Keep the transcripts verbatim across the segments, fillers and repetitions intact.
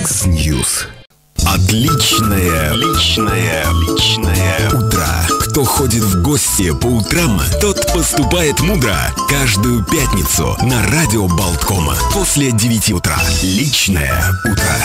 Микс-Ньюс. Отличное, личное, личное утро. Кто ходит в гости по утрам, тот поступает мудро. Каждую пятницу на радио Болткома после девяти утра. Личное утро.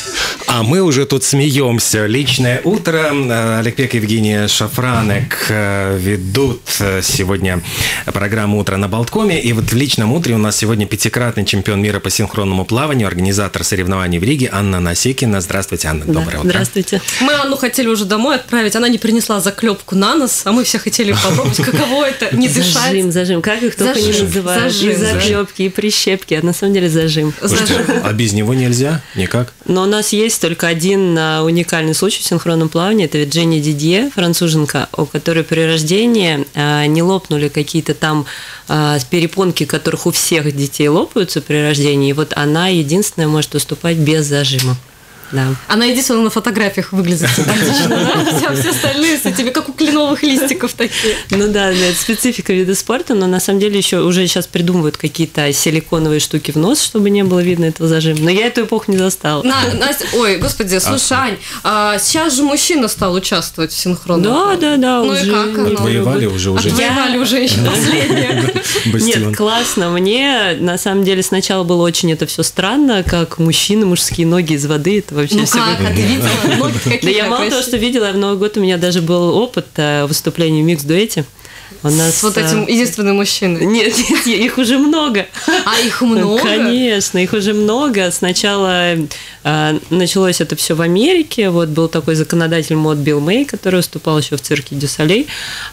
А мы уже тут смеемся. Личное утро. Олег Пек и Евгения Шафранек ведут сегодня программу «Утро на Болткоме». И вот в личном утре у нас сегодня пятикратный чемпион мира по синхронному плаванию, организатор соревнований в Риге Анна Насекина. Здравствуйте, Анна. Доброе утро. Здравствуйте. Мы Анну хотели уже домой отправить. Она не принесла заклепку на нос, а мы все хотели попробовать, каково это, не дышать. Зажим, зажим. Как их только не называют. Зажим. И заклепки, и прищепки. А на самом деле зажим. Слушайте, а без него нельзя? Никак? Но у нас есть только один уникальный случай в синхронном плавании. Это Вирджиния Дидье, француженка, у которой при рождении не лопнули какие-то там перепонки, которых у всех детей лопаются при рождении. И вот она единственная может выступать без зажима. Да. Она единственная на фотографиях выглядит симпатично. Все остальные с этими, как у кленовых листиков такие. Ну да, это специфика вида спорта, но на самом деле еще уже сейчас придумывают какие-то силиконовые штуки в нос, чтобы не было видно этого зажима. Но я эту эпоху не застала. На, Настя, ой, господи, слушай, Ань, а сейчас же мужчина стал участвовать в синхронном. Да, да, да. Ну уже и как оно? Отвоевали уже уже. Отвоевали уже еще последнее. Нет, классно. Мне на самом деле сначала было очень это все странно, как мужчины, мужские ноги из воды. Это вообще Ну все как, а ты видела? Ноги какие Да я мало того, что видела, в Новый год у меня даже был опыт выступления в микс-дуэте. У нас, с вот этим единственным мужчиной. Нет, нет, их уже много. А их много? Конечно, их уже много. Сначала э, началось это все в Америке. Вот был такой законодатель мод Билл Мэй, который выступал еще в цирке Дю Солей.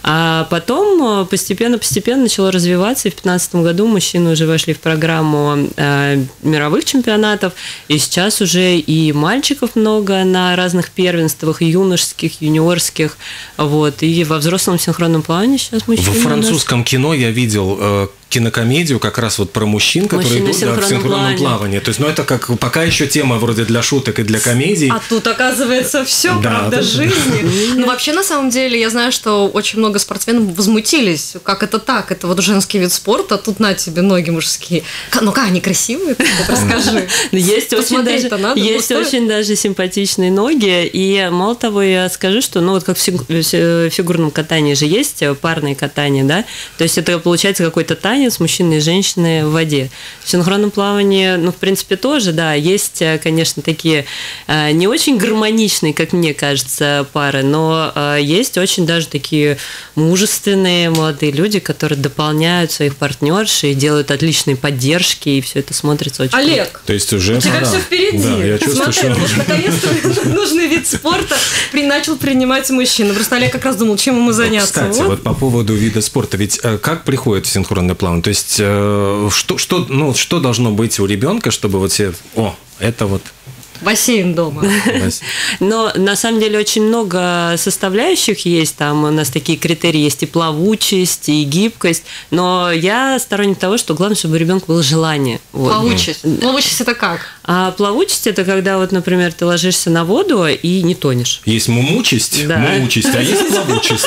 А потом постепенно-постепенно начало развиваться. И в две тысячи пятнадцатом году мужчины уже вошли в программу э, мировых чемпионатов. И сейчас уже и мальчиков много на разных первенствах, юношеских, юниорских. Вот. И во взрослом синхронном плавании сейчас мужчины. В французском кино я видел э, кинокомедию как раз вот про мужчин, которые идут да, в синхронном плавании. То есть, ну, это как пока еще тема вроде для шуток и для комедий. А тут, оказывается, все, да, правда да, жизни. Ну, вообще, на самом деле, я знаю, что очень много спортсменов возмутились. Как это так? Это вот женский вид спорта, а тут на тебе ноги мужские. Ну, как они красивые? Расскажи. Есть очень даже, есть очень даже симпатичные ноги. И мало того, я скажу, что, ну, вот как в фигурном катании же есть парное катание, да? То есть, это получается какой-то танец мужчины и женщины в воде. В синхронном плавании, ну, в принципе, тоже, да, есть, конечно, такие не очень гармоничные, как мне кажется, пары, но есть очень даже такие мужественные молодые люди, которые дополняют своих партнерш и делают отличные поддержки, и все это смотрится очень Олег, круто. То есть уже... у тебя да. все впереди. Да, я чувствую, Смотри, что... вот наконец-то нужный вид спорта при, начал принимать мужчина. Просто Олег как раз думал, чем ему заняться. Кстати, вот, вот по поводу вида спорта, ведь как приходит в синхронный плавание? То есть, э, что, что, ну, что должно быть у ребенка, чтобы вот все... О, это вот... Бассейн дома. Но на самом деле очень много составляющих есть. Там у нас такие критерии есть и плавучесть, и гибкость. Но я сторонник того, что главное, чтобы у ребенка было желание. Вот. Плавучесть. Плавучесть это как? А плавучесть это когда, вот, например, ты ложишься на воду и не тонешь. Есть мумучесть, да. мумучесть, а есть плавучесть.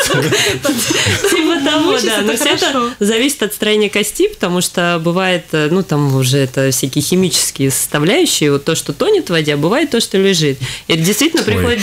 Типа того, да. Но все это зависит от строения кости, потому что бывает, ну там уже это всякие химические составляющие. Вот то, что тонет в воде, бывает то, что лежит. И это действительно приходит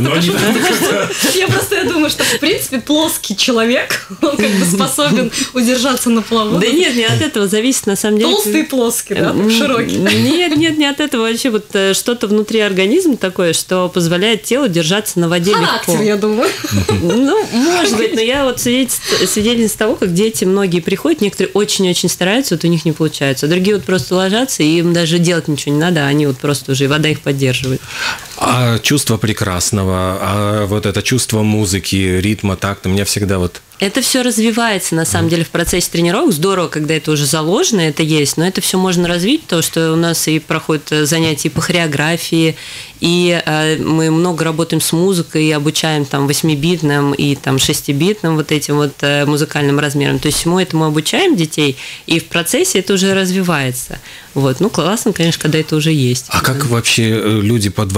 дети. Я просто я думаю, что в принципе плоский человек, он как бы способен удержаться на плаву. Да нет, не от этого зависит на самом деле. Толстый и плоский, да, широкий. Нет, нет, не от этого. Вообще вот что-то внутри организма такое, что позволяет телу держаться на воде легко. Характер, я думаю. Ну, может быть, но я вот свидетельница того, как дети многие приходят, некоторые очень-очень стараются, вот у них не получается. Другие вот просто ложатся, и им даже делать ничего не надо, они вот просто уже, вода их поддерживает. А чувство прекрасного, а вот это чувство музыки, ритма, такта, меня всегда вот... Это все развивается, на самом деле, в процессе тренировок. Здорово, когда это уже заложено, это есть, но это все можно развить, то, что у нас и проходят занятия по хореографии, и э, мы много работаем с музыкой, и обучаем там восьмибитным и там шестибитным вот этим вот э, музыкальным размерам. То есть всему этому обучаем детей, и в процессе это уже развивается. Вот. Ну, классно, конечно, когда это уже есть. А как вообще люди под водой могут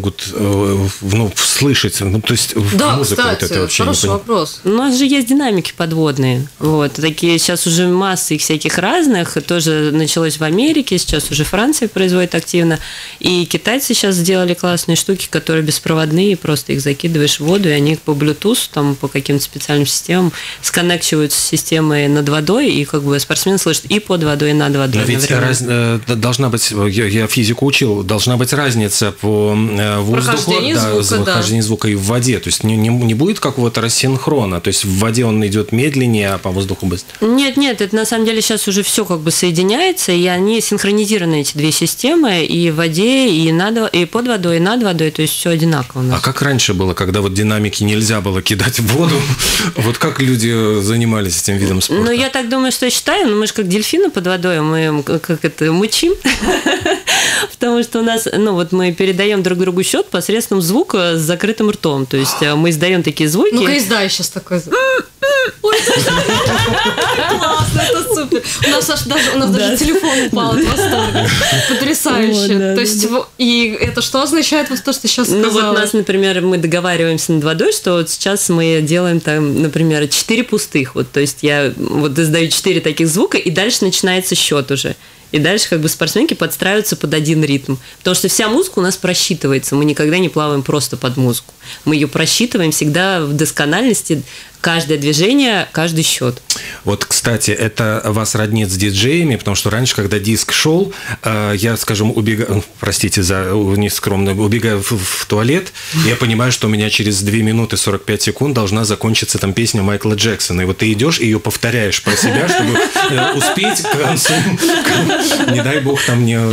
могут ну, слышать? Ну, то есть да, музыка кстати, вот это вообще хороший не вопрос. У нас же есть динамики подводные. Вот. Такие сейчас уже массы их всяких разных. Тоже началось в Америке, сейчас уже Франция производит активно. И китайцы сейчас сделали классные штуки, которые беспроводные, просто их закидываешь в воду, и они по Bluetooth, там, по каким-то специальным системам сконнекчиваются с системой над водой, и как бы спортсмен слышит и под водой, и над водой. Но ведь раз, должна быть, я, я физику учил, должна быть разница по воздуху, да, выхождение да. звука и в воде. То есть не, не, не будет какого-то рассинхрона. То есть в воде он идет медленнее, а по воздуху быстрее. Нет, нет, это на самом деле сейчас уже все как бы соединяется, и они синхронизированы, эти две системы, и в воде, и, над, и под водой, и над водой, то есть все одинаково у нас. А как раньше было, когда вот динамики нельзя было кидать в воду? Вот как люди занимались этим видом спорта? Ну, я так думаю, что считаю, ну, мы же как дельфины под водой, мы как это, мычим, потому что у нас, ну, вот мы передаем друг другу счет посредством звука с закрытым ртом, то есть мы издаем такие звуки. Ну-ка, издай сейчас такой звук. Ой, классно, это супер. У нас аж даже, у нас да. даже телефон упал от восторга. Потрясающе. О, да, то есть, да. и это что означает вот то, что ты сейчас сказала? Ну вот у нас, например, мы договариваемся над водой, что вот сейчас мы делаем там, например, четыре пустых. Вот, то есть я вот издаю четыре таких звука, и дальше начинается счет уже. И дальше как бы спортсменки подстраиваются под один ритм. Потому что вся музыка у нас просчитывается. Мы никогда не плаваем просто под музыку. Мы ее просчитываем всегда в доскональности. Каждое движение, каждый счет. Вот, кстати, это вас роднит с диджеями, потому что раньше, когда диск шел, я, скажем, убегаю, простите за нескромно, убегаю в, в туалет, я понимаю, что у меня через две минуты сорок пять секунд должна закончиться там песня Майкла Джексона. И вот ты идешь и ее повторяешь про себя, чтобы успеть к концу. Не дай бог там не...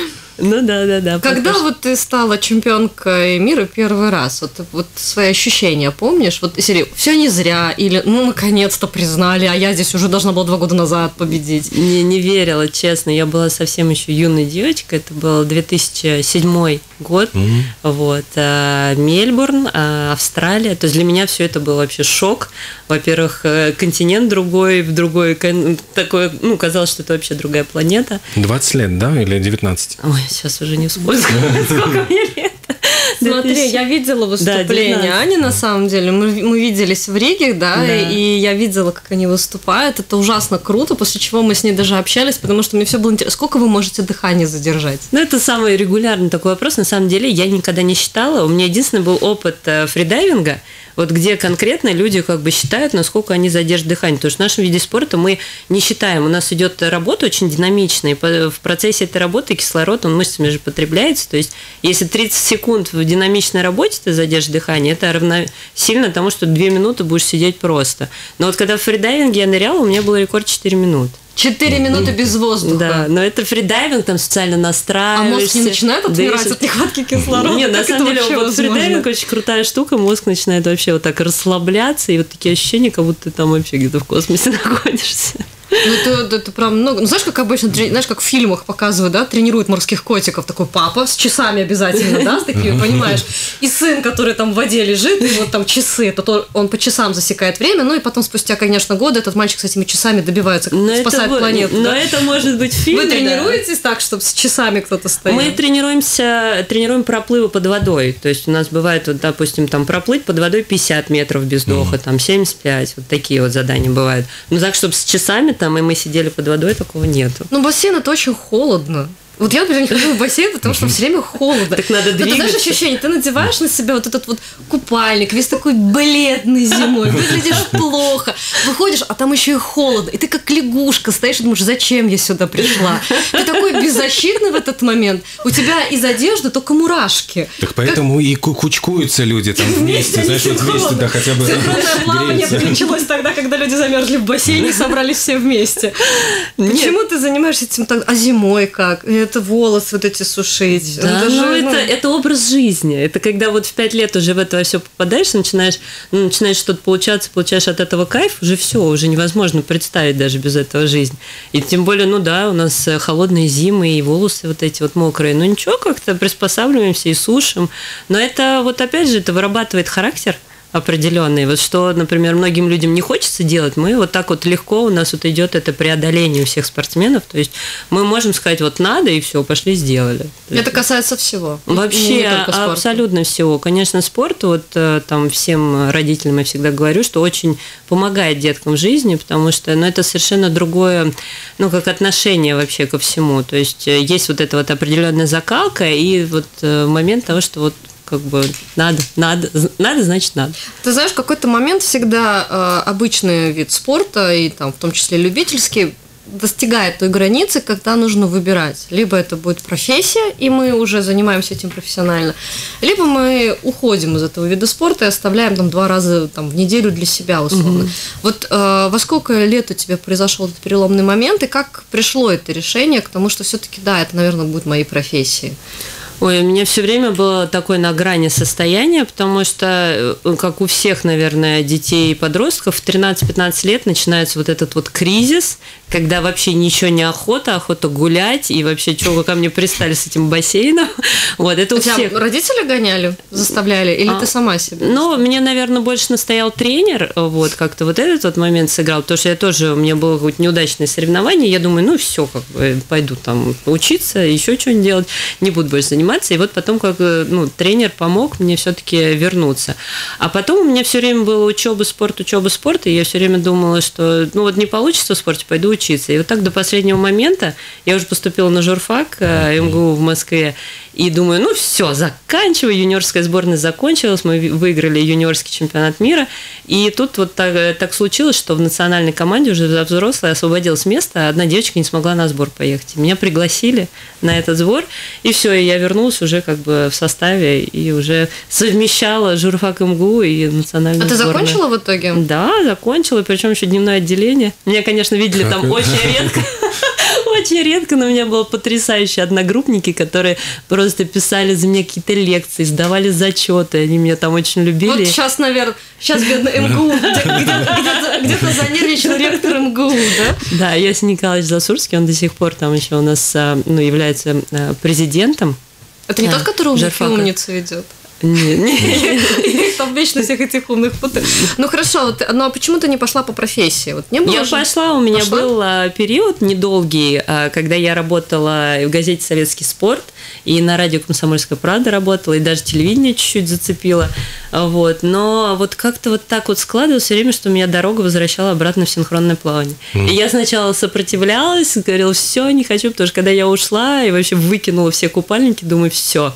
Ну да, да, да. Когда потому... вот ты стала чемпионкой мира первый раз, вот, вот свои ощущения помнишь? Вот серии, все не зря, или ну наконец-то признали, а я здесь уже должна была два года назад победить. Не, не верила, честно. Я была совсем еще юной девочкой. Это был две тысячи седьмой год. Mm-hmm. Вот. Мельбурн, Австралия. То есть для меня все это был вообще шок. Во-первых, континент другой, в другой такой, ну, казалось, что это вообще другая планета. двадцать лет, да, или девятнадцать? Ой, сейчас уже не вспомню, сколько мне лет. Смотри, я видела выступление да, Ани, на самом деле. Мы, мы виделись в Риге, да, да, и я видела, как они выступают. Это ужасно круто, после чего мы с ней даже общались, потому что мне все было интересно. Сколько вы можете дыхание задержать? Ну, это самый регулярный такой вопрос. На самом деле, я никогда не считала. У меня единственный был опыт фридайвинга, вот где конкретно люди как бы считают, насколько они задержат дыхание. Потому что в нашем виде спорта мы не считаем. У нас идет работа очень динамичная, и в процессе этой работы кислород, он мышцами же потребляется. То есть, если тридцать секунд в динамичной работе ты задержишь дыхание, это равносильно тому, что две минуты будешь сидеть просто. Но вот когда в фридайвинге я ныряла, у меня был рекорд четыре минуты. Четыре минуты без воздуха. Да, но это фридайвинг, там специально настраиваешься. А мозг не начинает отмирать от нехватки кислорода? Нет, на самом деле, вот фридайвинг очень крутая штука, мозг начинает вообще вот так расслабляться, и вот такие ощущения, как будто ты там вообще где-то в космосе находишься. Ну, это, это прям много. Ну, знаешь, как обычно, знаешь, как в фильмах показывают, да, тренируют морских котиков, такой папа с часами обязательно, да, с такими, понимаешь, и сын, который там в воде лежит, и вот там часы, это то, он по часам засекает время, ну, и потом спустя, конечно, годы этот мальчик с этими часами добивается, спасает это, планету. Но да? это может быть в фильме, Вы тренируетесь да? так, чтобы с часами кто-то стоит? Мы тренируемся, тренируем проплывы под водой, то есть у нас бывает, вот, допустим, там проплыть под водой пятьдесят метров без вдоха, mm-hmm. там семьдесят пять, вот такие вот задания бывают. Ну, так, чтобы с часами там, и мы сидели под водой, такого нету. Ну, бассейн это очень холодно. Вот я, например, не хожу в бассейн, потому что все время холодно. Так надо двигаться. Ты знаешь ощущение, ты надеваешь на себя вот этот вот купальник, весь такой бледный зимой, выглядишь плохо, выходишь, а там еще и холодно, и ты как лягушка стоишь и думаешь, зачем я сюда пришла? Ты такой беззащитный в этот момент, у тебя из одежды только мурашки. Так поэтому как... и кучкуются люди там вместе, знаешь, вот вместе, да, хотя бы синхронное плавание началось тогда, когда люди замерзли в бассейне и собрались все вместе. Почему ты занимаешься этим так? А зимой как? Это волосы вот эти сушить. Да, это, же, ну, это, это образ жизни. Это когда вот в пять лет уже в это все попадаешь, начинаешь, ну, начинаешь что-то получаться, получаешь от этого кайф, уже все, уже невозможно представить даже без этого жизнь. И тем более, ну да, у нас холодные зимы и волосы вот эти вот мокрые. Ну ничего, как-то приспосабливаемся и сушим. Но это вот опять же, это вырабатывает характер. определенные. Вот что, например, многим людям не хочется делать, мы вот так вот легко, у нас вот идет это преодоление у всех спортсменов, то есть мы можем сказать, вот надо, и все, пошли, сделали. Это касается всего. Вообще, абсолютно всего. Конечно, спорт, вот там всем родителям я всегда говорю, что очень помогает деткам в жизни, потому что, ну, это совершенно другое, ну, как отношение вообще ко всему, то есть есть вот эта вот определенная закалка и вот момент того, что вот как бы надо, надо, надо, значит надо. Ты знаешь, в какой-то момент всегда э, обычный вид спорта, и там в том числе любительский, достигает той границы, когда нужно выбирать. Либо это будет профессия, и мы уже занимаемся этим профессионально, либо мы уходим из этого вида спорта и оставляем там два раза там, в неделю для себя, условно. Угу. Вот э, во сколько лет у тебя произошел этот переломный момент, и как пришло это решение к тому, что все-таки, да, это, наверное, будет моей профессией? Ой, у меня все время было такое на грани состояния, потому что, как у всех, наверное, детей и подростков, в тринадцать-пятнадцать лет начинается вот этот вот кризис, когда вообще ничего не охота, охота гулять, и вообще, чего вы ко мне пристали с этим бассейном. Вот, это у всех. Родители гоняли, заставляли, или а, ты сама себе? Ну, мне, наверное, больше настоял тренер, вот, как-то вот этот вот момент сыграл, потому что я тоже, у меня было какое-то неудачное соревнование, я думаю, ну, все, как бы, пойду там учиться, еще что-нибудь делать, не буду больше заниматься. И вот потом, как ну, тренер помог мне все-таки вернуться. А потом у меня все время было учеба, спорт, учеба, спорт, и я все время думала, что ну вот не получится в спорте, пойду учиться. И вот так до последнего момента я уже поступила на журфак эм гэ у в Москве, и думаю, ну все, заканчиваю, юниорская сборная закончилась, мы выиграли юниорский чемпионат мира, и тут вот так, так случилось, что в национальной команде уже за взрослой освободилось место, а одна девочка не смогла на сбор поехать. Меня пригласили на этот сбор, и все, и я вернулась уже как бы в составе и уже совмещала журфак эм гэ у и национальную А сборную. ты закончила в итоге? Да, закончила, причем еще дневное отделение. Меня, конечно, видели как? Там очень редко. Очень редко, но у меня были потрясающие одногруппники, которые просто писали за меня какие-то лекции, сдавали зачеты, они меня там очень любили. Вот сейчас, наверное, сейчас бедный эм гэ у, где-то занервничал ректор эм гэ у, да? Да, Ясень Николаевич Засурский, он до сих пор там еще у нас ну, является президентом. Это не тот, который умники умницу ведет? Нет, нет. Там вечно всех этих умных путают. Ну хорошо, вот, но почему ты не пошла по профессии? Вот не было я же... пошла, у меня пошла? был период недолгий, когда я работала в газете «Советский спорт», и на радио «Комсомольская правда» работала, и даже телевидение чуть-чуть зацепила. Вот. Но вот как-то вот так вот складывалось все время, что меня дорога возвращала обратно в синхронное плавание. Mm. И я сначала сопротивлялась, говорила, все, не хочу, потому что когда я ушла и вообще выкинула все купальники, думаю, все,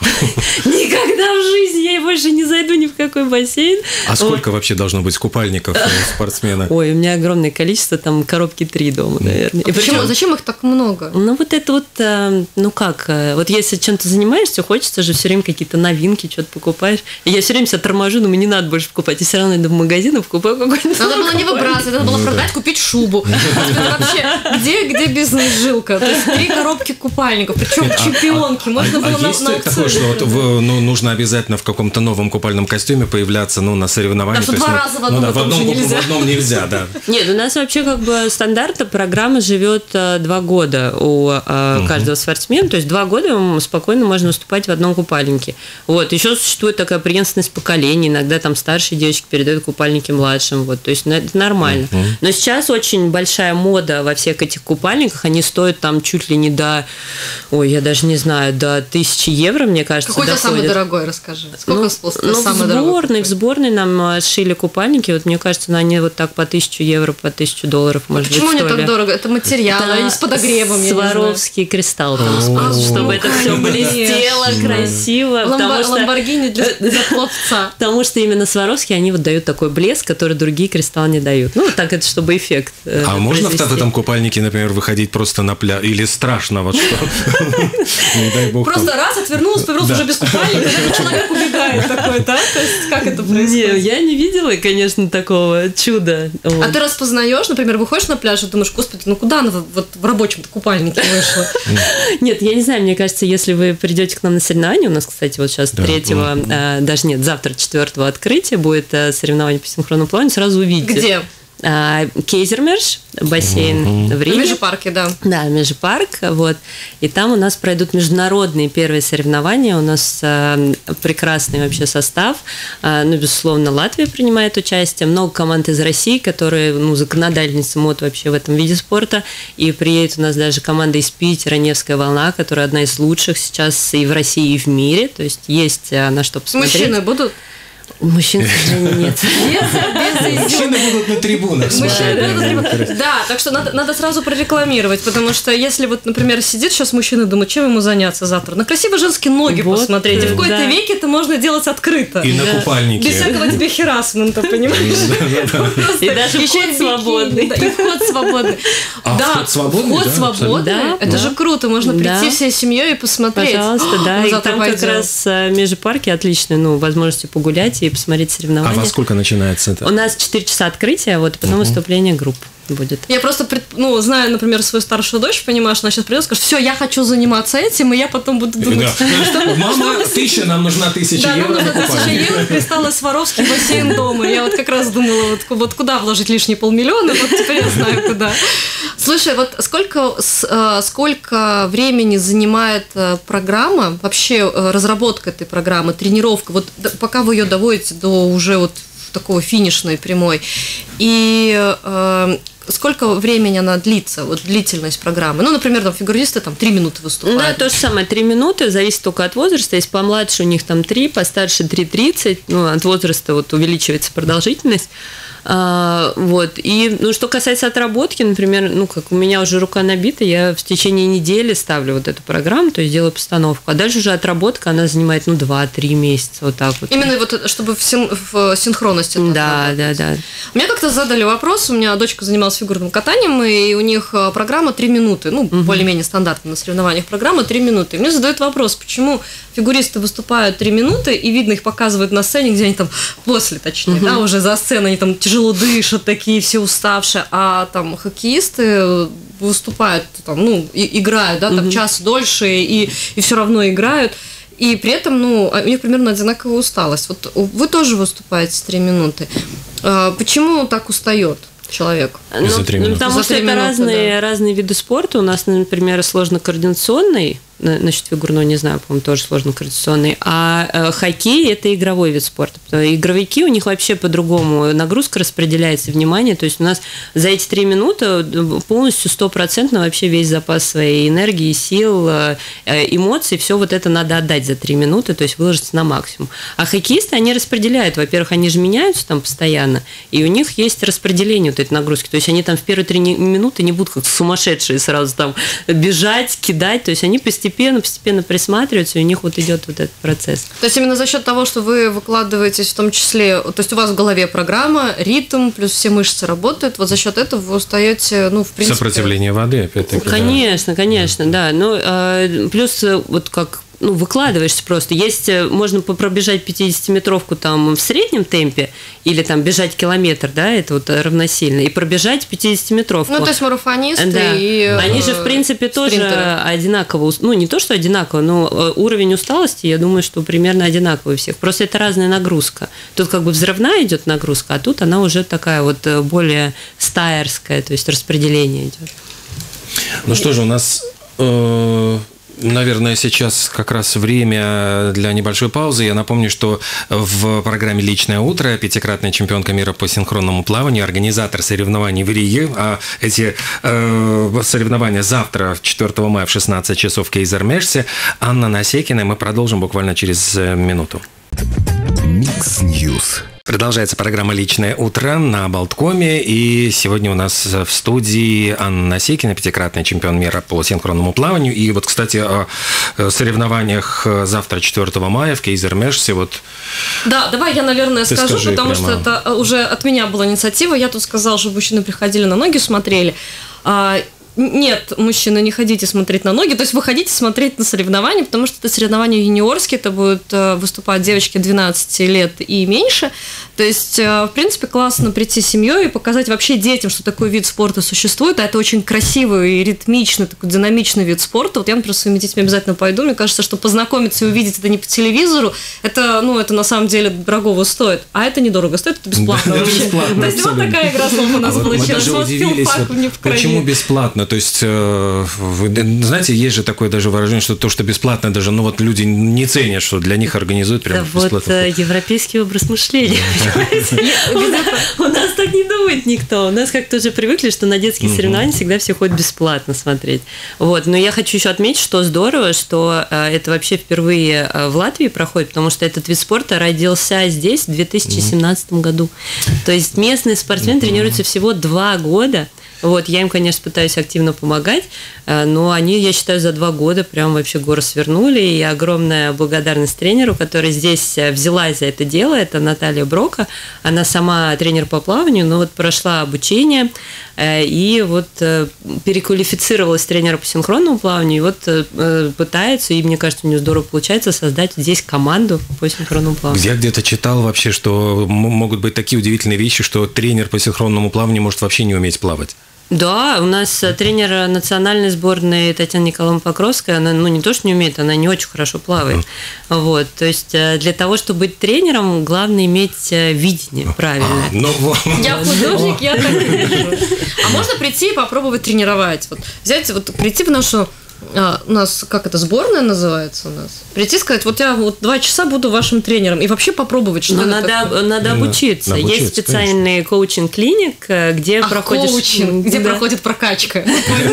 никогда в жизни я больше не зайду ни в какой бассейн. А сколько вообще должно быть купальников у спортсмена? Ой, у меня огромное количество, там коробки три дома, наверное. А почему? Зачем их так много? Ну вот это вот, ну как, вот если чем-то занимаешься, хочется же все время какие-то новинки, что-то покупаешь. И я все время себя торможу, думаю, не надо больше покупать. И все равно иду в магазин и покупаю какой-нибудь. Надо было не выбрасывать, надо было продать, купить шубу. Вообще, где, где бизнес-жилка? То есть три коробки купальников, причем чемпионки. Можно было на аукционе. Есть такое, что вот нужно обязательно в каком-то новом купальном костюме появляться, ну, на соревнованиях. Да, два раза в одном в одном нельзя, да. Нет, у нас вообще как бы стандарта программа живет два года у каждого спортсмена. То есть два года спокойно можно выступать в одном купальнике. Вот. Еще существует такая преемственность поколений. Иногда там старшие девочки передают купальники младшим. Вот. То есть это нормально. Uh-huh. Но сейчас очень большая мода во всех этих купальниках. Они стоят там чуть ли не до, ой, я даже не знаю, до тысячи евро, мне кажется. Какой-то самый дорогой, расскажи. Сколько ну, стоит ну, самый в дорогой? Сборной, в сборной нам сшили купальники. Вот мне кажется, они вот так по тысячу евро, по тысячу долларов, может Почему быть, они так дорого? Это материал, они с подогревом. Сваровский кристалл там используют, чтобы это все блестело, красиво. Ламборгини для пловца. Потому что именно Сваровский, они вот дают такой блеск, который другие кристаллы не дают. Ну, так это, чтобы эффект. А можно в этом купальнике, например, выходить просто на пляж? Или страшно, вот что? Не дай бог. Просто раз, отвернулась, повернулась уже без купальника, человек убегает такой, да? То есть как это происходит? Не, я не видела, конечно, такого чуда. А ты распознаешь, например, выходишь на пляж и думаешь, господи, ну куда она вот в рабочем купальнике вышла? Нет, я не знаю, мне кажется, если вы придете к нам на соревнования, у нас, кстати, вот сейчас третьего, даже нет, завтра четвертого открытия будет соревнование по синхронному плаванию, сразу увидите. Где? Кейзермерш, бассейн mm-hmm. в Риге. В Межипарке, да. Да, Межипарк, вот. И там у нас пройдут международные первые соревнования. У нас э, прекрасный вообще состав. Э, ну, безусловно, Латвия принимает участие. Много команд из России, которые, ну, законодательницы мод вообще в этом виде спорта. И приедет у нас даже команда из Питера, Невская волна, которая одна из лучших сейчас и в России, и в мире. То есть есть на что посмотреть. Мужчины будут? Мужчин, к сожалению, нет. Мужчины будут на трибунах смотреть. Да, так что надо, надо сразу прорекламировать, потому что если вот, например, сидит сейчас мужчина и думает, чем ему заняться завтра? На красивые женские ноги вот, посмотреть. И в какой-то да. веке это можно делать открыто. И на купальнике. Без всякого тебе херасмента, понимаешь? И даже вход свободный. И вход свободный. А вход свободный? Вход свободный. Это же круто, можно прийти всей семьей и посмотреть. Пожалуйста, да. И там как раз в Межипарке отличные, ну, возможности погулять и посмотреть соревнования. А во сколько начинается это? У нас четыре часа открытия, вот, потом uh-huh. выступление групп будет. Я просто, ну, знаю, например, свою старшую дочь, понимаешь, она сейчас придет и скажет, все, я хочу заниматься этим, и я потом буду думать, да. что, мама, что тысяча, нам нужна тысяча да, евро. Да, нам нужна тысяча евро, кристаллы Сваровский, бассейн дома. Я вот как раз думала, вот, вот куда вложить лишние полмиллиона, вот теперь я знаю, куда. Слушай, вот сколько, сколько времени занимает программа, вообще разработка этой программы, тренировка, вот пока вы ее доводите до уже вот такого финишной прямой, и э, сколько времени она длится, вот длительность программы? Ну, например, там фигуристы там три минуты выступают. Да, то же самое, три минуты, зависит только от возраста. Если помладше у них там три, постарше три тридцать, ну, от возраста вот увеличивается продолжительность. А, вот. И, ну, что касается отработки, например, ну, как у меня уже рука набита, я в течение недели ставлю вот эту программу, то есть делаю постановку. А дальше уже отработка, она занимает, ну, два-три месяца, вот так вот. Именно вот, чтобы в, син- в синхронности. Да, да, да. Мне как-то задали вопрос, у меня дочка занималась фигурным катанием, и у них программа три минуты, ну, угу. более-менее стандартно на соревнованиях программа три минуты. И мне задают вопрос, почему фигуристы выступают три минуты, и видно, их показывают на сцене, где они там, после, точнее, угу. да, уже за сценой, они там тяжело дышат, такие все уставшие, а там хоккеисты выступают, там, ну, и, играют, да, там, угу. час дольше, и, и все равно играют. И при этом, ну, у них примерно одинаковая усталость. Вот вы тоже выступаете три минуты. Почему так устает человек? Ну, потому За что это минуты, разные, да. разные виды спорта. У нас, например, сложно-координационный, насчет фигурного не знаю, по-моему, тоже сложно-координационный, а э, хоккей – это игровой вид спорта. Игровики, у них вообще по-другому нагрузка распределяется, внимание, то есть у нас за эти три минуты полностью стопроцентно вообще весь запас своей энергии, сил, э, эмоций, все вот это надо отдать за три минуты, то есть выложиться на максимум. А хоккеисты, они распределяют, во-первых, они же меняются там постоянно, и у них есть распределение вот этой нагрузки, то есть они там в первые три минуты не будут как сумасшедшие сразу там бежать, кидать, то есть они постепенно Постепенно, постепенно присматриваются, и у них вот идет вот этот процесс. То есть именно за счет того, что вы выкладываетесь в том числе, то есть у вас в голове программа, ритм, плюс все мышцы работают, вот за счет этого вы устаете, ну, в принципе... Сопротивление воды, опять-таки. Конечно, да. конечно, да. Ну, э, плюс вот как... Ну, выкладываешься просто. Есть, можно пробежать пятидесятиметровку там в среднем темпе, или там бежать километр, да, это вот равносильно, и пробежать пятидесятиметровку. Ну, то есть марафонисты да. и Они же, в принципе, тоже спринтеры. Одинаково, ну, не то, что одинаково, но уровень усталости, я думаю, что примерно одинаковый у всех. Просто это разная нагрузка. Тут как бы взрывная идет нагрузка, а тут она уже такая вот более стайерская, то есть распределение идет. Ну что же, у нас... Э- Наверное, сейчас как раз время для небольшой паузы. Я напомню, что в программе «Личное утро» пятикратная чемпионка мира по синхронному плаванию, организатор соревнований в Риге. А эти э, соревнования завтра, четвёртого мая в шестнадцать часов в Кейзермерсе. Анна Насекина. Мы продолжим буквально через минуту. Микс Ньюс. Продолжается программа «Личное утро» на Болткоме, и сегодня у нас в студии Анна Насекина, пятикратный чемпион мира по синхронному плаванию. И вот, кстати, о соревнованиях завтра, четвёртого мая, в Кейзермерсе. Вот. Да, давай я, наверное, Ты скажу, скажи потому прямо. что это уже от меня была инициатива. Я тут сказала, чтобы мужчины приходили на ноги, смотрели. нет, мужчины, не ходите смотреть на ноги, то есть вы ходите смотреть на соревнования, потому что это соревнования юниорские, это будут выступать девочки двенадцати лет и меньше. То есть, в принципе, классно прийти с семьей и показать вообще детям, что такой вид спорта существует, а это очень красивый и ритмичный, такой динамичный вид спорта. Вот я, например, с своими детьми обязательно пойду, мне кажется, что познакомиться и увидеть это не по телевизору, это, ну, это на самом деле дорогого стоит, а это недорого стоит, это бесплатно вообще. То есть вот такая игра слов у нас получилась. Мы даже удивились, почему бесплатно. То есть, вы знаете, есть же такое даже выражение, что то, что бесплатно, даже, ну вот люди не ценят, что для них организуют прям бесплатно. Вот европейский образ мышления. У нас так не думает никто. У нас как-то уже привыкли, что на детские соревнования всегда все ходят бесплатно смотреть. Вот. Но я хочу еще отметить, что здорово, что это вообще впервые в Латвии проходит, потому что этот вид спорта родился здесь в две тысячи семнадцатом году. То есть местные спортсмены тренируются всего два года. Вот, я им, конечно, пытаюсь активно помогать, но они, я считаю, за два года прям вообще горы свернули, и огромная благодарность тренеру, которая здесь взялась за это дело, это Наталья Брока, она сама тренер по плаванию, но вот прошла обучение, и вот переквалифицировалась тренера по синхронному плаванию, и вот пытается, и мне кажется, у нее здорово получается создать здесь команду по синхронному плаванию. Я где-то читал вообще, что могут быть такие удивительные вещи, что тренер по синхронному плаванию может вообще не уметь плавать. Да, у нас тренер национальной сборной Татьяна Николаевна Покровская, она, ну, не то, что не умеет, она не очень хорошо плавает. Mm. Вот, то есть для того, чтобы быть тренером, главное иметь видение правильное. А, ну, я художник, я так вижу. А можно прийти и попробовать тренировать? Вот, взять, вот прийти в нашу... А, у нас, как это, сборная называется у нас? Прийти и сказать, вот я вот два часа буду вашим тренером, и вообще попробовать, что Но это надо, такое. надо обучиться. Надо обучиться, есть специальный коучинг-клиник, где Ах, проходишь... коучинг, где да. проходит прокачка.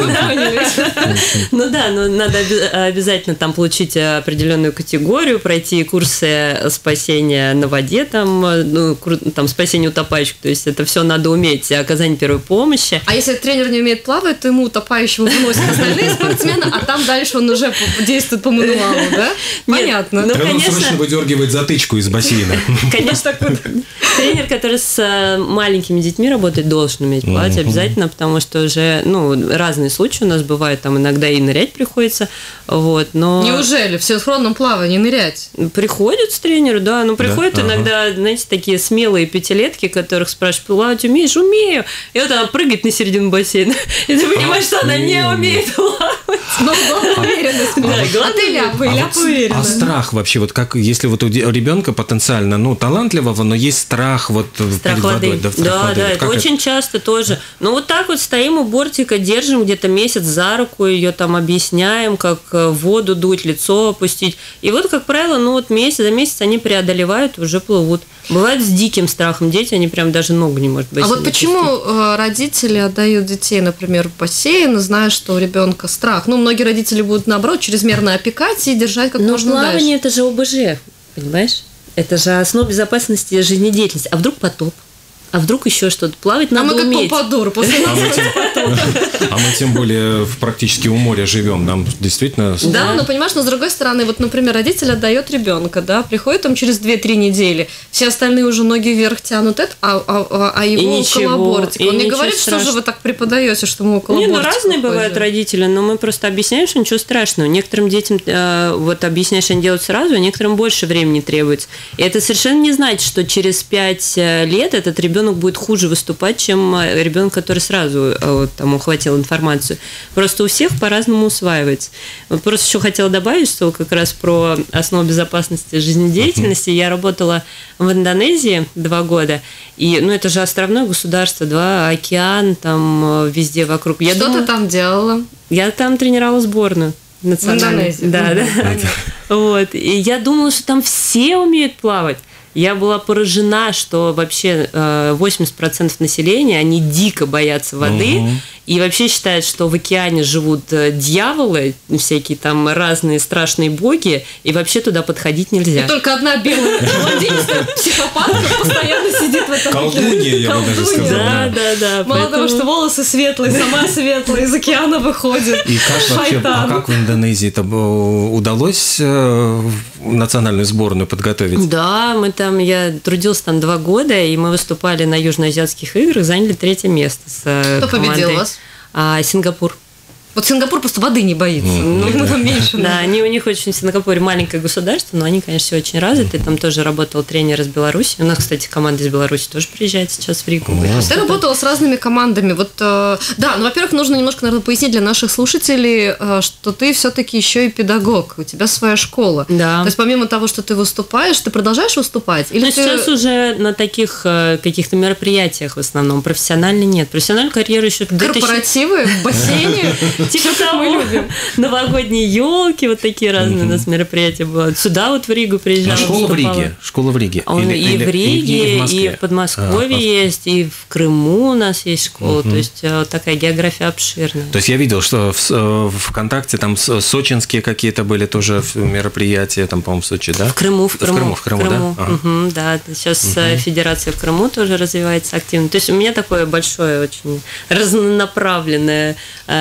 Ну да, но надо обязательно там получить определенную категорию, пройти курсы спасения на воде, там, ну, там спасение утопающих, то есть это все надо уметь, оказание первой помощи. А если тренер не умеет плавать, то ему утопающего выносят остальные спортсмены, а там дальше он уже действует по мануалу, да? Понятно. Нет, ну, Треба конечно... срочно выдергивать затычку из бассейна. Конечно, тренер, который с маленькими детьми работает, должен уметь плавать обязательно, потому что уже, ну, разные случаи у нас бывают, там иногда и нырять приходится, вот, но... Неужели в синхронном плавании нырять? Приходят с тренером, да, ну, приходят да? иногда, ага. знаете, такие смелые пятилетки, которых спрашивают, плавать умеешь? Умею. И вот она прыгает на середину бассейна, и ты понимаешь, что она не умеет плавать. Но главное уверенность. Да, главное ляпы, ляпы уверенно. А страх вообще, вот как, если вот у ребенка потенциально, ну, талантливого, но есть страх вот страх перед воды. водой. Да, страх да, воды. да, Вот это очень это? часто тоже. Ну, вот так вот стоим у бортика, держим где-то месяц за руку, ее там объясняем, как в воду дуть, лицо опустить. И вот, как правило, ну, вот месяц за месяц они преодолевают, уже плывут. Бывает с диким страхом дети, они прям даже ногу не могут быть. А вот почему пустить. Родители отдают детей, например, в бассейн, зная, что у ребенка страх? Ну, многие родители будут, наоборот, чрезмерно опекать и держать как Но можно плавание дальше. это же ОБЖ, понимаешь? Это же основа безопасности жизнедеятельности. А вдруг потоп? А вдруг еще что-то? Плавать надо уметь. А мы уметь. Как Помпадур после нас А мы тем более практически у моря живем. Нам действительно... Да, но понимаешь, но с другой стороны, вот, например, родитель отдает ребенка, да, приходит там через две-три недели, все остальные уже ноги вверх тянут, это, а, а, а его около бортика. Он не говорит, что же вы так преподаете, что мы около бортика. Не, ну разные бывают родители, но мы просто объясняем, что ничего страшного. Некоторым детям вот объясняешь, они делают сразу, а некоторым больше времени требуется. И это совершенно не значит, что через пять лет этот ребенок ребенок будет хуже выступать, чем ребенок, который сразу вот, там, ухватил информацию. Просто у всех по-разному усваивается. Вот просто еще хотела добавить, что как раз про основу безопасности жизнедеятельности. Uh-huh. Я работала в Индонезии два года, и, ну, это же островное государство, два, океан, там везде вокруг. Я что думала, ты там делала? Я там тренировала сборную. Национальную. Да, да. да. Вот. И я думала, что там все умеют плавать. Я была поражена, что вообще восемьдесят процентов населения, они дико боятся воды, угу. и вообще считают, что в океане живут дьяволы, всякие там разные страшные боги, и вообще туда подходить нельзя. И только одна белая блондинистая психопатка постоянно сидит в этом океане. Колдунья, я бы даже сказала. Да, да, да. Мало поэтому... того, что волосы светлые, сама светлая, из океана выходит. И как вообще, а как в Индонезии-то удалось национальную сборную подготовить? Да, мы там, я трудилась там два года, и мы выступали на Южноазиатских играх, заняли третье место с Кто командой. победил вас? А, Сингапур. Вот Сингапур просто воды не боится. Mm-hmm. Ну, там меньше. Да, они, у них очень в Сингапуре маленькое государство, но они, конечно, все очень развиты. Там тоже работал тренер из Беларуси. У нас, кстати, команда из Беларуси тоже приезжает сейчас в Ригу. Mm-hmm. Ты работала с разными командами. Вот, да, ну, во-первых, нужно немножко, наверное, пояснить для наших слушателей, что ты все-таки еще и педагог. У тебя своя школа. Да. То есть, помимо того, что ты выступаешь, ты продолжаешь выступать? Или но ты... сейчас уже на таких каких-то мероприятиях в основном. Профессионально нет. Профессиональную карьеру еще... Корпоративы в бассейне? Типа того, новогодние елки, вот такие разные у нас мероприятия бывают. Сюда вот в Ригу приезжала. А школа в Риге? Школа в Риге? И в Риге, и в Подмосковье есть, и в Крыму у нас есть школа. То есть такая география обширная. То есть я видел, что в ВКонтакте там сочинские какие-то были тоже мероприятия, там, по-моему, в Сочи, да? В Крыму, в Крыму. В Крыму, да? Да, сейчас федерация в Крыму тоже развивается активно. То есть у меня такое большое, очень разнонаправленное,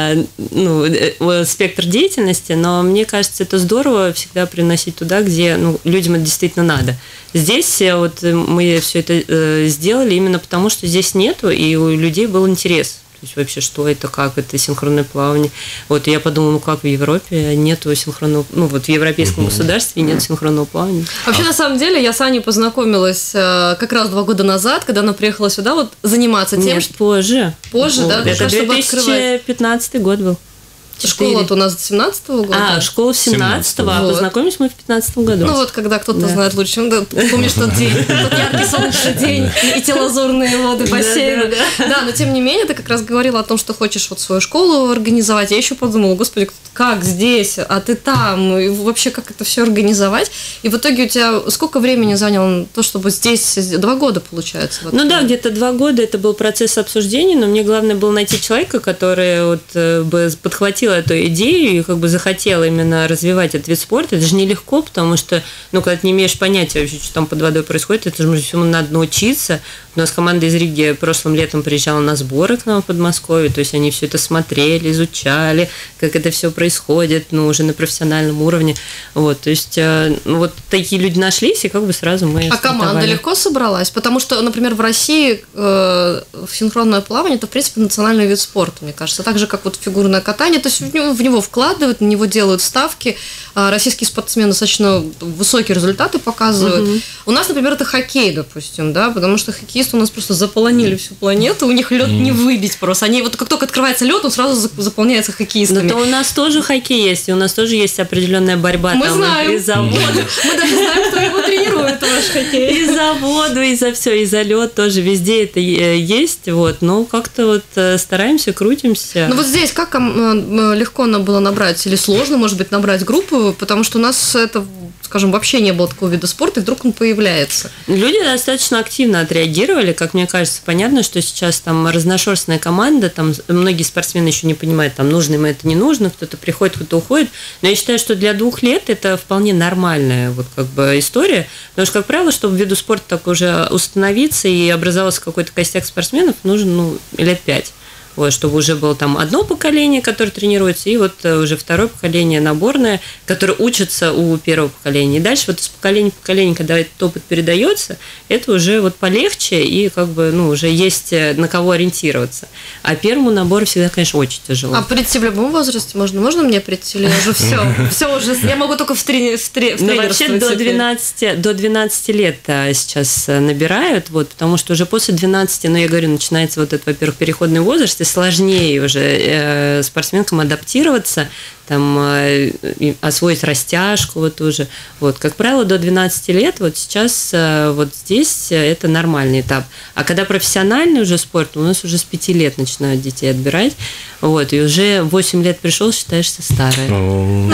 ну, спектр деятельности, но мне кажется, это здорово всегда приносить туда, где, ну, людям это действительно надо. Здесь вот мы все это сделали именно потому, что здесь нету, и у людей был интерес. То есть вообще, что это, как это, синхронное плавание. Вот я подумала, ну как в Европе нету синхронного, ну вот в европейском uh-huh. государстве нет синхронного плавания. Вообще, на самом деле, я с Аней познакомилась как раз два года назад, когда она приехала сюда вот заниматься тем, нет, что... позже. Позже, вот, да? Это две тысячи пятнадцатый год был. Школа-то у нас с семнадцатого года. А, школа с семнадцатого, а вот. Познакомились мы в пятнадцатом году. Ну вот, когда кто-то да. знает лучше. Да, помнишь тот день, тот яркий солнечный день и те лазурные воды бассейна. Да, да, да. да, но тем не менее, ты как раз говорила о том, что хочешь вот свою школу организовать. Я еще подумала, господи, как здесь, а ты там, и вообще как это все организовать. И в итоге у тебя сколько времени заняло то, чтобы здесь, два года получается? Вот. Ну да, где-то два года это был процесс обсуждения, но мне главное было найти человека, который вот бы подхватил эту идею и как бы захотела именно развивать этот вид спорта. Это же нелегко, потому что, ну, когда ты не имеешь понятия вообще, что там под водой происходит, это же всему надо научиться. У нас команда из Риги прошлым летом приезжала на сборы к нам в Подмосковье, то есть они все это смотрели, изучали, как это все происходит, ну, уже на профессиональном уровне. Вот, то есть, ну, вот такие люди нашлись, и как бы сразу мы А стартовали. Команда легко собралась? Потому что, например, в России э, синхронное плавание – это, в принципе, национальный вид спорта, мне кажется. Так же, как вот фигурное катание, то есть в него, в него вкладывают, на него делают ставки. А российские спортсмены достаточно высокие результаты показывают. Угу. У нас, например, это хоккей, допустим, да, потому что хоккеисты у нас просто заполонили всю планету, у них лед не выбить просто. Они вот как только открывается лед, он сразу заполняется хоккеистами. Но то у нас тоже хоккей есть, и у нас тоже есть определенная борьба. Мы там, знаем. И за воду. Мы даже знаем, кто его тренирует, ваш хоккей. И за воду, и за все, и за лед тоже везде это есть. Вот, но как-то вот стараемся, крутимся. Ну вот здесь как легко нам было набрать, или сложно, может быть, набрать группу, потому что у нас это, скажем, вообще не было такого вида спорта, и вдруг он появляется. Люди достаточно активно отреагировали, как мне кажется. Понятно, что сейчас там разношерстная команда, там многие спортсмены еще не понимают, там нужно им это, не нужно, кто-то приходит, кто-то уходит. Но я считаю, что для двух лет это вполне нормальная вот как бы история, потому что, как правило, чтобы в виду спорта так уже установиться и образовался какой-то костяк спортсменов, нужно, ну, лет пять. Вот, чтобы уже было там одно поколение, которое тренируется, и вот уже второе поколение наборное, которое учится у первого поколения. И дальше вот из поколения в поколение, когда этот опыт передается, это уже вот полегче, и как бы, ну, уже есть на кого ориентироваться. А первому набору всегда, конечно, очень тяжело. А прийти в любом возрасте можно? Можно мне прийти? Или уже все? Все уже, я могу только в тренерстве. Ну, вообще до двенадцати, до двенадцати лет сейчас набирают, вот, потому что уже после двенадцати, ну, я говорю, начинается вот этот, во-первых, переходный возраст, и сложнее уже э, спортсменкам адаптироваться, там, э, освоить растяжку вот уже. Вот, как правило, до двенадцати лет вот сейчас э, вот здесь это нормальный этап. А когда профессиональный уже спорт, у нас уже с пяти лет начинают детей отбирать. Вот, и уже восемь лет пришел, считаешься старой. Ну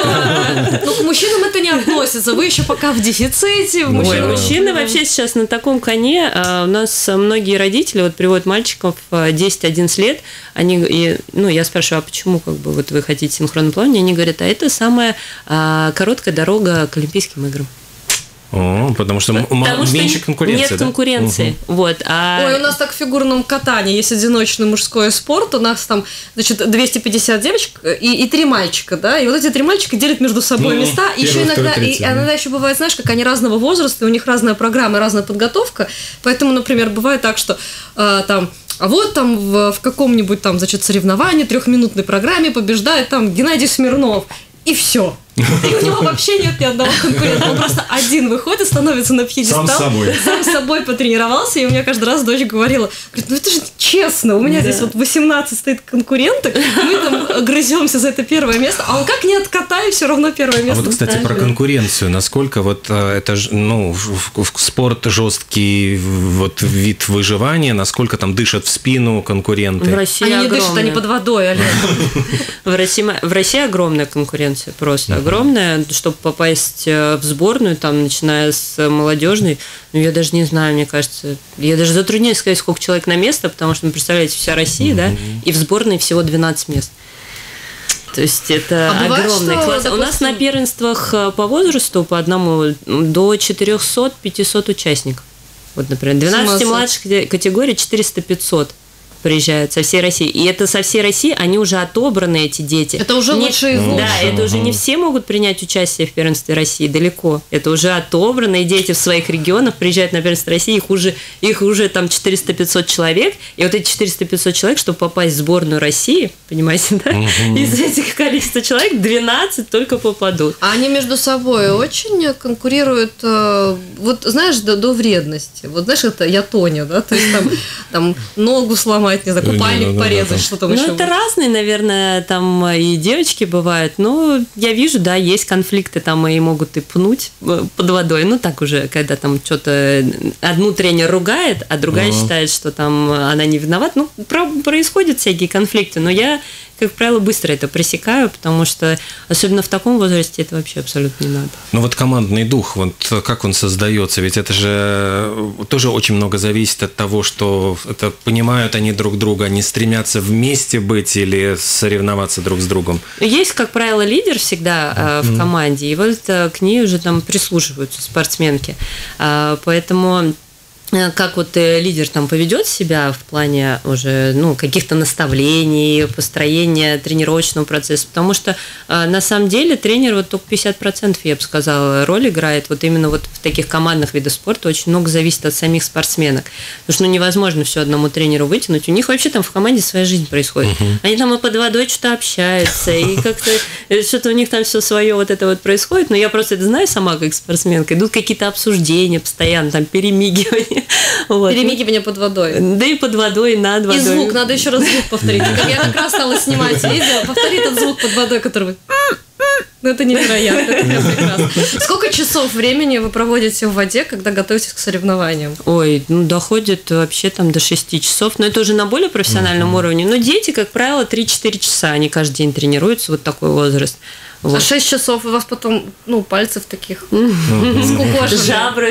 все. Ну, к мужчинам это не относится. Вы еще пока в дефиците. Мужчины вообще сейчас на таком коне. У нас многие родители вот приводят мальчиков десять-одиннадцать лет. Они, и, ну, я спрашиваю, а почему как бы, вот вы хотите синхронное плавание? Они говорят, а это самая а, короткая дорога к Олимпийским играм. О, потому что потому меньше что конкуренции. Нет да? конкуренции. Угу. Вот, а... Ой, у нас так в фигурном катании есть одиночный мужской спорт. У нас там, значит, двести пятьдесят девочек и, и три мальчика, да. И вот эти три мальчика делят между собой ну, места. И еще иногда, второй, третий, и, да. иногда еще бывает, знаешь, как они разного возраста, у них разная программа, разная подготовка. Поэтому, например, бывает так, что э, там А вот там в, в каком-нибудь там, значит, соревновании, трехминутной программе побеждает там Геннадий Смирнов. И все. И у него вообще нет ни одного конкурента. Он просто один выходит, становится на пьедестал. Сам с собой. Сам с собой потренировался. И у меня каждый раз дочь говорила, говорит, ну это же честно. У меня да. здесь вот восемнадцать стоит конкуренток. Мы там грыземся за это первое место. А он как не откатай, все равно первое место. А вот, кстати, про конкуренцию. Насколько вот это, ну, спорт жесткий вот вид выживания, насколько там дышат в спину конкуренты? В России они огромная. не дышат, они под водой, Олег. В России, в России огромная конкуренция, просто огромная, чтобы попасть в сборную, там, начиная с молодежной, ну, я даже не знаю, мне кажется, я даже затрудняюсь сказать, сколько человек на место, потому что, ну, представляете, вся Россия, mm-hmm. да, и в сборной всего двенадцать мест. То есть это а огромный класс. Допустим... У нас на первенствах по возрасту по одному до четыреста-пятьсот участников. Вот, например, двенадцать и младших категорий четыреста-пятьсот. Приезжают со всей России. И это со всей России, они уже отобраны, эти дети. Это уже не, лучшие из лучших. Да, это уже не все могут принять участие в первенстве России, далеко. Это уже отобранные дети в своих регионах приезжают на первенство России, их уже, их уже там четыреста-пятьсот человек. И вот эти четыреста-пятьсот человек, чтобы попасть в сборную России, понимаете, да? Угу. Из этих количества человек двенадцать только попадут. А они между собой очень конкурируют, вот знаешь, до, до вредности. Вот знаешь, это я Тоня, да? То есть там, там ногу сломать, не знаю, купальник ну, порезать, да, да, что там ну, еще. Ну, это разные, наверное, там и девочки бывают, но я вижу, да, есть конфликты, там и могут и пнуть под водой, ну, так уже, когда там что-то одну тренер ругает, а другая uh-huh. считает, что там она не виновата, ну, происходят всякие конфликты, но я, как правило, быстро это пресекаю, потому что, особенно в таком возрасте, это вообще абсолютно не надо. Ну, вот командный дух, вот как он создается, ведь это же тоже очень много зависит от того, что это понимают они друг друга, они стремятся вместе быть или соревноваться друг с другом? Есть, как правило, лидер всегда э, в команде, и вот э, к ней уже там прислушиваются спортсменки. Э, поэтому как вот лидер там поведет себя в плане уже, ну, каких-то наставлений, построения тренировочного процесса, потому что э, на самом деле тренер вот только пятьдесят процентов, я бы сказала, роль играет. Вот именно вот в таких командных видах спорта очень много зависит от самих спортсменок, потому что ну, невозможно все одному тренеру вытянуть. У них вообще там в команде своя жизнь происходит. Uh-huh. Они там и под водой что-то общаются, и как-то что-то у них там все свое вот это вот происходит, но я просто это знаю сама как спортсменка. Идут какие-то обсуждения постоянно, там перемигивания. Вот. Перемигивание под водой. Да и под водой, и над водой. И звук, надо еще раз звук повторить. Я как раз стала снимать видео, повтори этот звук под водой, который... Ну, это невероятно, это прям прекрасно. Сколько часов времени вы проводите в воде, когда готовитесь к соревнованиям? Ой, ну, доходит вообще там до шести часов, но это уже на более профессиональном mm-hmm. уровне. Но дети, как правило, три-четыре часа, они каждый день тренируются, вот такой возраст. Вот. А шесть часов у вас потом, ну, пальцев таких скукоженных. Жабры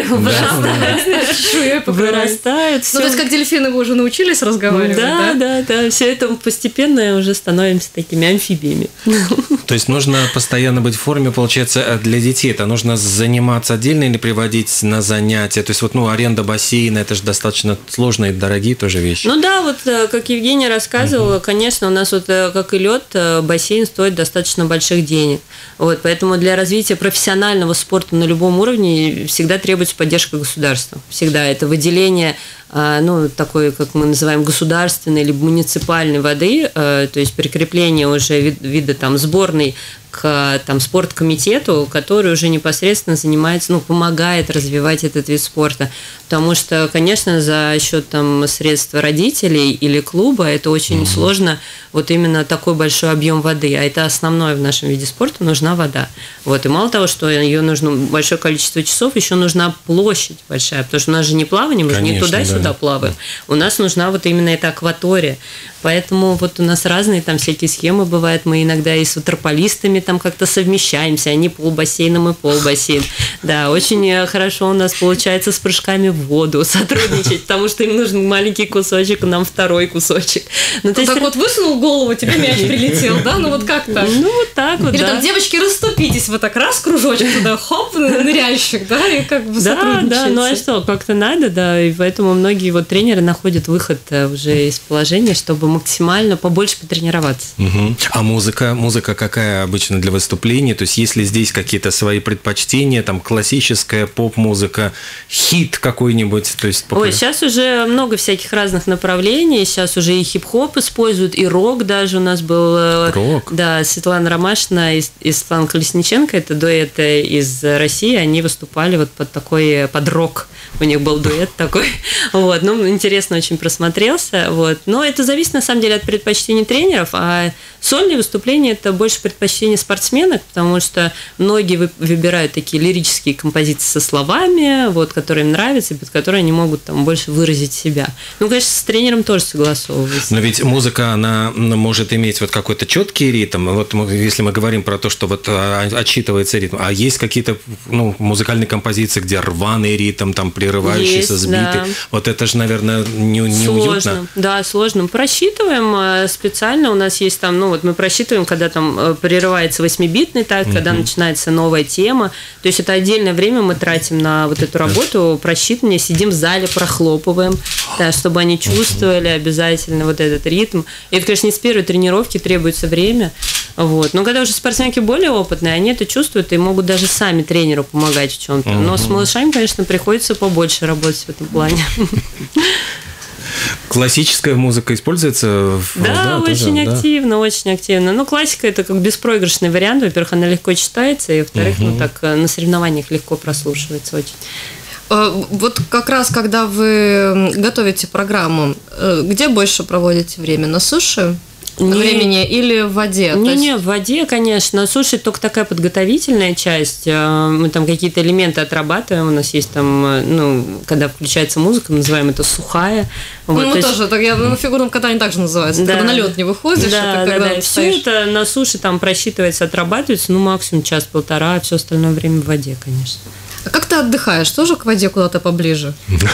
вырастают. Вырастают. Ну, то есть, как дельфины вы уже научились разговаривать, да? Да, да, да. Все это постепенно уже становимся такими амфибиями. То есть, нужно постоянно быть в форме, получается, для детей. Это нужно заниматься отдельно или приводить на занятия? То есть, вот, ну, аренда бассейна, это же достаточно сложные и дорогие тоже вещи. Ну, да, вот, как Евгения рассказывала, конечно, у нас вот, как и лед, бассейн стоит достаточно больших денег. Вот, поэтому для развития профессионального спорта на любом уровне всегда требуется поддержка государства. Всегда это выделение, ну, такой, как мы называем, государственной или муниципальной воды, то есть прикрепление уже вида там сборной к там, спорткомитету, который уже непосредственно занимается, ну, помогает развивать этот вид спорта. Потому что, конечно, за счет там, средств родителей или клуба это очень mm-hmm. сложно, вот именно такой большой объем воды. А это основное в нашем виде спорта, нужна вода. Вот. И мало того, что ее нужно большое количество часов, еще нужна площадь большая, потому что у нас же не плавание, мы же не туда-сюда да. плаваем. У нас нужна вот именно эта акватория. Поэтому вот у нас разные там всякие схемы бывают. Мы иногда и с ватерполистами там как-то совмещаемся. Они полбассейна, мы полбассейн. Да, очень хорошо у нас получается с прыжками в воду сотрудничать, потому что им нужен маленький кусочек, а нам второй кусочек. Ну, то есть так вот высунул голову, тебе мяч прилетел, да? Ну вот как так? Ну вот так вот, Или да. там, девочки, расступитесь, вот так раз, кружочек туда, хоп, ныряльщик, да, и как бы сотрудничаете. Да, да, ну а что, как-то надо, да, и поэтому многие вот тренеры находят выход уже из положения, чтобы максимально побольше потренироваться. Угу. А музыка? Музыка какая обычно для выступлений? То есть есть ли здесь какие-то свои предпочтения, там классическая поп-музыка, хит какой-нибудь? То есть Ой, сейчас уже много всяких разных направлений. Сейчас уже и хип-хоп используют, и рок даже у нас был. Рок? Да, Светлана Ромашина и, и Светлана Колесниченко, это дуэт из России, они выступали вот под такой, под рок. У них был дуэт такой. Вот. Ну, интересно очень просмотрелся. Вот. Но это зависит, на самом деле, от предпочтений тренеров, а сольные выступления – это больше предпочтение спортсменок, потому что многие выбирают такие лирические композиции со словами, вот, которые им нравятся, и под которые они могут там больше выразить себя. Ну, конечно, с тренером тоже согласовывается. Но ведь музыка, она может иметь вот какой-то четкий ритм. Вот если мы говорим про то, что вот отсчитывается ритм, а есть какие-то, ну, музыкальные композиции, где рваный ритм, там, прерывающийся, сбитый. Да. Вот это же, наверное, не, не уютно. Да, сложно. Просчитываем специально. У нас есть там, ну вот мы просчитываем, когда там прерывается восьмибитный такт, угу. когда начинается новая тема. То есть это отдельное время мы тратим на вот эту работу, просчитывание, сидим в зале, прохлопываем, да, чтобы они чувствовали обязательно вот этот ритм. И это, конечно, не с первой тренировки, требуется время. Вот. Но когда уже спортсменки более опытные, они это чувствуют и могут даже сами тренеру помогать в чем-то. Угу. Но с малышами, конечно, приходится побольше работать в этом плане. Классическая музыка используется? Да, да очень тоже, активно, да. очень активно. Ну, классика – это как беспроигрышный вариант. Во-первых, она легко читается, и, во-вторых, угу. ну, так на соревнованиях легко прослушивается очень. Вот как раз, когда вы готовите программу, где больше проводите время? На суше? Не, времени или в воде? Не, есть... не, в воде, конечно. Суше только такая подготовительная часть. Мы там какие-то элементы отрабатываем. У нас есть там, ну, когда включается музыка, мы называем это сухая. Вот, ну, мы то тоже, есть... так я на фигурном катании также называется. Да. Когда на лед не выходишь, да, это да, да. Все это на суше там просчитывается, отрабатывается, ну, максимум час-полтора, а все остальное время в воде, конечно. А как ты отдыхаешь? Тоже к воде куда-то поближе?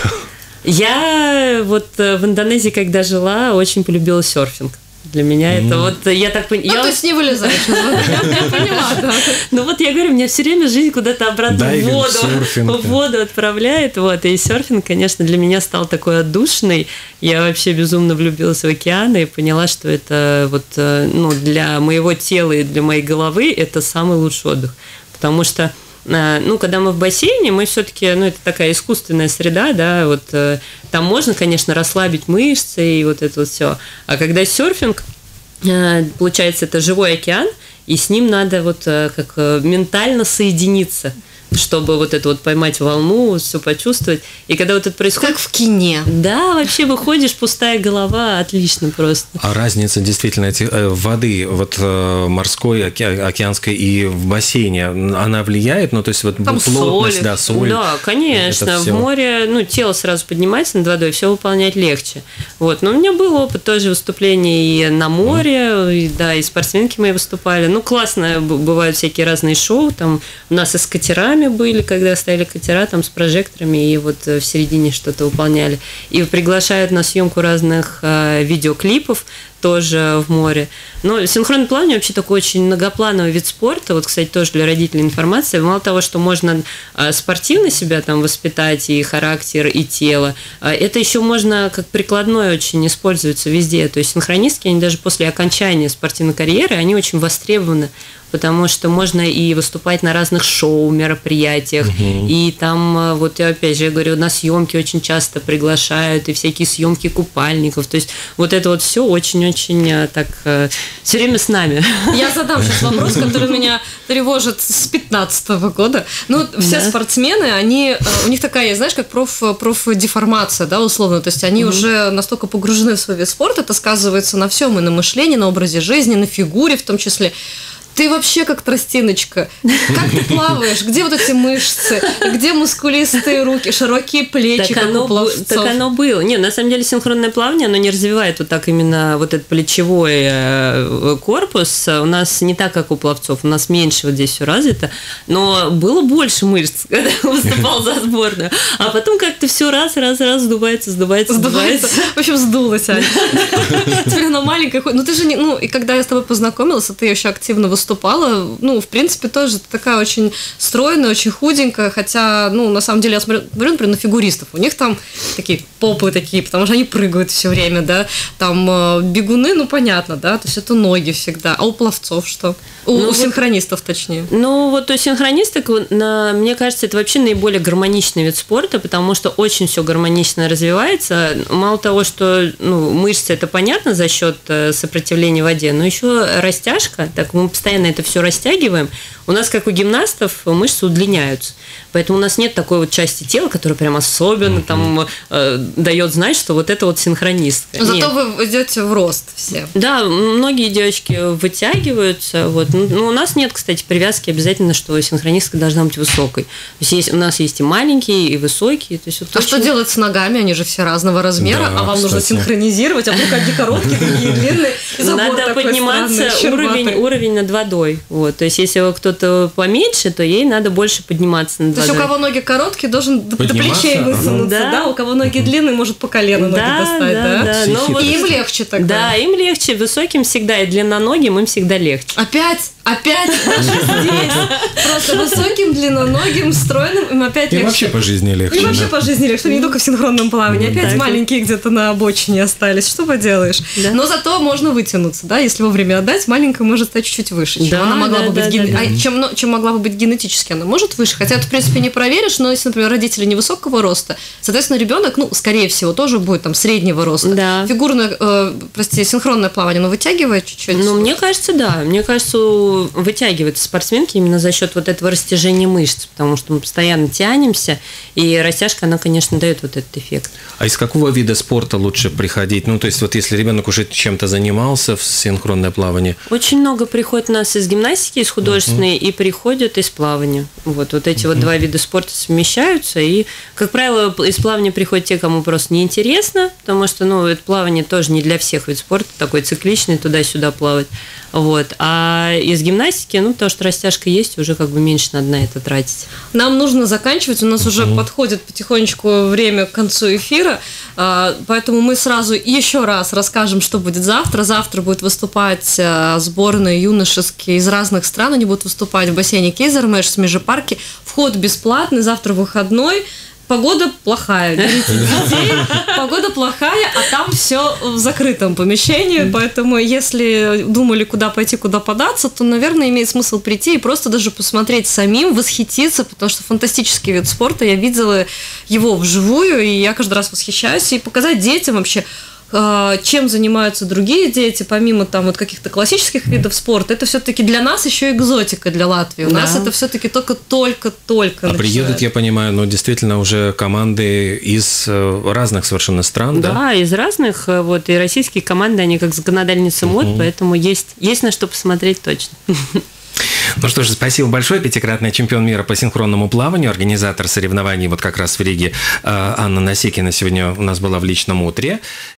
Я вот в Индонезии, когда жила, очень полюбила серфинг. Для меня mm. это вот, я так поняла... Ну, я... то есть не вылезаешь из воды, я поняла, да. Ну, вот я говорю, меня все время жизнь куда-то обратно в воду, в воду отправляет, вот, и серфинг, конечно, для меня стал такой отдушный. Я вообще безумно влюбилась в океан и поняла, что это вот, ну, для моего тела и для моей головы это самый лучший отдых, потому что ну, когда мы в бассейне, мы все-таки, ну, это такая искусственная среда, да, вот там можно, конечно, расслабить мышцы и вот это вот все. А когда серфинг, получается, это живой океан, и с ним надо вот как ментально соединиться, чтобы вот это вот поймать волну, все почувствовать. И когда вот это происходит... Как в кине. Да, вообще выходишь, пустая голова, отлично просто. А разница действительно эти, э, воды, вот э, морской, оке, океанской и в бассейне, она влияет? Ну, то есть вот там плотность, соль. Да, соль. Да, конечно. В море, ну, тело сразу поднимается над водой, все выполнять легче. Вот. Но у меня был опыт тоже выступлений и на море, mm. и, да, и спортсменки мои выступали. Ну, классно, бывают всякие разные шоу, там у нас и с катерами были, когда стояли катера там с прожекторами и вот в середине что-то выполняли. И приглашают на съемку разных э, видеоклипов тоже в море. Но синхронное плавание вообще такой очень многоплановый вид спорта. Вот, кстати, тоже для родителей информация. Мало того, что можно э, спортивно себя там воспитать, и характер, и тело, э, это еще можно как прикладное очень используется везде. То есть синхронистки, они даже после окончания спортивной карьеры, они очень востребованы, потому что можно и выступать на разных шоу, мероприятиях, угу. и там, вот я опять же я говорю, на съемки очень часто приглашают, и всякие съемки купальников, то есть вот это вот все очень-очень так все время с нами. Я задам сейчас вопрос, который меня тревожит с пятнадцатого года. Ну, все да. спортсмены, они, у них такая, знаешь, как проф, профдеформация, да, условно, то есть они угу. уже настолько погружены в свой вид спорта, это сказывается на всем, и на мышлении, на образе жизни, на фигуре в том числе. Ты вообще как тростиночка. Как ты плаваешь? Где вот эти мышцы? Где мускулистые руки, широкие плечи, так как оно, у пловцов? Так оно было. Не, на самом деле синхронное плавание, оно не развивает вот так именно вот этот плечевой корпус. У нас не так, как у пловцов. У нас меньше вот здесь все развито. Но было больше мышц, когда выступал за сборную. А потом как-то все раз, раз, раз сдувается, сдувается, сдувается. В общем, сдулась, Аня. Теперь она маленькая. Ну, ты же не... Ну, и когда я с тобой познакомилась, ты еще активно выступала, выступала, ну, в принципе, тоже такая очень стройная, очень худенькая, хотя, ну, на самом деле, я смотрю, например, на фигуристов, у них там такие попы такие, потому что они прыгают все время, да, там бегуны, ну, понятно, да, то есть это ноги всегда, а у пловцов что? У, ну, у синхронистов, точнее. Ну, вот у синхронисток, на, мне кажется, это вообще наиболее гармоничный вид спорта, потому что очень все гармонично развивается. Мало того, что ну, мышцы, это понятно за счет сопротивления воде, но еще растяжка, так мы постоянно это все растягиваем. У нас, как у гимнастов, мышцы удлиняются. Поэтому у нас нет такой вот части тела, которая прям особенно mm-hmm. там э, дает знать, что вот это вот синхронистка. Зато нет. Вы идете в рост все. Да, многие девочки вытягиваются. Вот. Ну, у нас нет, кстати, привязки обязательно, что синхронистка должна быть высокой. То есть, есть у нас есть и маленькие, и высокие. То есть, вот а очень... что делать с ногами? Они же все разного размера, да, а вам кстати. нужно синхронизировать, а вдруг одни короткие, другие длинные. Надо подниматься уровень, уровень над водой. Вот. То есть, если кто-то поменьше, то ей надо больше подниматься над водой. То есть, у кого ноги короткие, должен до плечей высунуться, да. да? У кого ноги длинные, может по колено ноги да, достать, да? да? да. Вот... И им легче тогда. Да, им легче. Высоким всегда и длинноногим им всегда легче. Опять? Опять даже здесь. Просто высоким, длинноногим, стройным им опять легче. И вообще по жизни легче. И вообще по жизни легче, не только в синхронном плавании. Опять так. маленькие где-то на обочине остались. Что поделаешь? Да. Но зато можно вытянуться, да, если вовремя отдать, маленькая может стать чуть-чуть выше, чем да, она могла да, бы быть да, ген... да, да. а чем, чем могла бы быть генетически. Она может выше, хотя это, в принципе, не проверишь, но если, например, родители невысокого роста, соответственно, ребенок, ну, скорее всего, тоже будет там среднего роста. Да. Фигурное, э, прости, синхронное плавание, но вытягивает чуть-чуть? Ну, мне кажется, да. Мне кажется, вытягивает спортсменки именно за счет вот этого растяжения мышц, потому что мы постоянно тянемся, и растяжка, она, конечно, дает вот этот эффект. А из какого вида спорта лучше приходить? Ну, то есть, вот если ребенок уже чем-то занимался в синхронное плавание? Очень много приходит у нас из гимнастики, из художественной, uh-huh. и приходят из плавания. Вот, вот эти uh-huh. вот два вида спорта совмещаются, и, как правило, из плавания приходят те, кому просто неинтересно, потому что, ну, это плавание тоже не для всех вид спорта, такой цикличный, туда-сюда плавать. Вот. А из гимнастики, ну, потому что растяжка есть, уже как бы меньше надо на это тратить. Нам нужно заканчивать, у нас уже mm-hmm. подходит потихонечку время к концу эфира, поэтому мы сразу еще раз расскажем, что будет завтра. Завтра будет выступать сборные юношеские из разных стран, они будут выступать в бассейне Кейзермеш в Межипарке. Вход бесплатный, завтра выходной. Погода плохая, берите детей, погода плохая, а там все в закрытом помещении, поэтому если думали, куда пойти, куда податься, то, наверное, имеет смысл прийти и просто даже посмотреть самим, восхититься, потому что фантастический вид спорта, я видела его вживую, и я каждый раз восхищаюсь, и показать детям вообще, чем занимаются другие дети, помимо там вот каких-то классических видов спорта, это все-таки для нас еще экзотика для Латвии. У да. нас это все-таки только-только-только А начинает. Приедут, я понимаю, ну, действительно уже команды из разных совершенно стран, да? Да, из разных. Вот, и российские команды, они как законодательницы мод, uh-huh. поэтому есть, есть на что посмотреть точно. Ну что ж, спасибо большое. Пятикратный чемпион мира по синхронному плаванию, организатор соревнований вот как раз в Риге Анна Насекина сегодня у нас была в личном утре.